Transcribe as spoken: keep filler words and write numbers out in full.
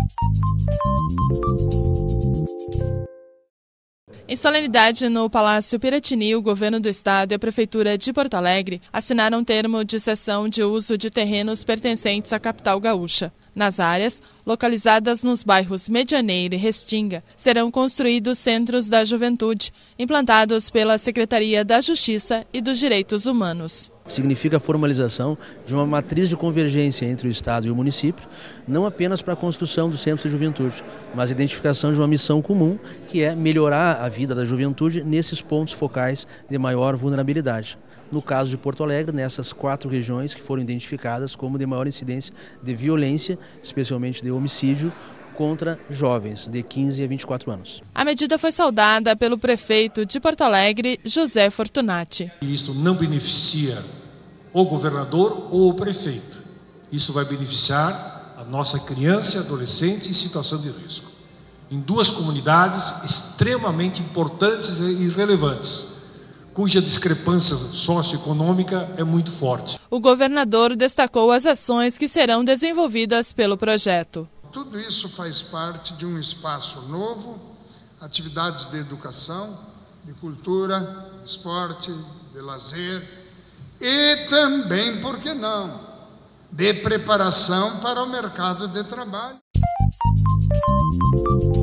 Em solenidade no Palácio Piratini, o Governo do Estado e a Prefeitura de Porto Alegre assinaram um termo de cessão de uso de terrenos pertencentes à capital gaúcha. Nas áreas, localizadas nos bairros Medianeira e Restinga, serão construídos centros da juventude, implantados pela Secretaria da Justiça e dos Direitos Humanos. Significa a formalização de uma matriz de convergência entre o Estado e o município, não apenas para a construção do centro de juventude, mas a identificação de uma missão comum, que é melhorar a vida da juventude nesses pontos focais de maior vulnerabilidade. No caso de Porto Alegre, nessas quatro regiões que foram identificadas como de maior incidência de violência, especialmente de homicídio, contra jovens de quinze a vinte e quatro anos. A medida foi saudada pelo prefeito de Porto Alegre, José Fortunati. Isto não beneficia o governador ou o prefeito. Isso vai beneficiar a nossa criança e adolescente em situação de risco. Em duas comunidades extremamente importantes e relevantes, cuja discrepância socioeconômica é muito forte. O governador destacou as ações que serão desenvolvidas pelo projeto. Tudo isso faz parte de um espaço novo, atividades de educação, de cultura, de esporte, de lazer e também, por que não, de preparação para o mercado de trabalho.